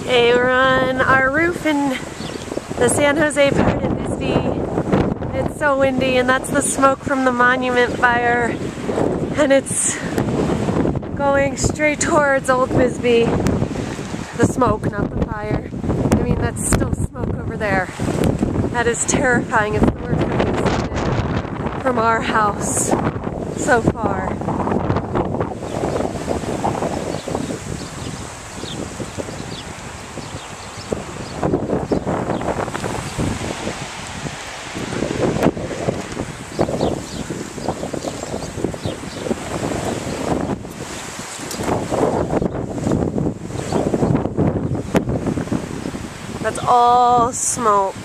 Okay, we're on our roof in the San Jose part of Bisbee. It's so windy, and that's the smoke from the monument fire, and it's going straight towards Old Bisbee. The smoke, not the fire. I mean, that's still smoke over there. That is terrifying. It's the worst that we've seen from our house so far. That's all smoke.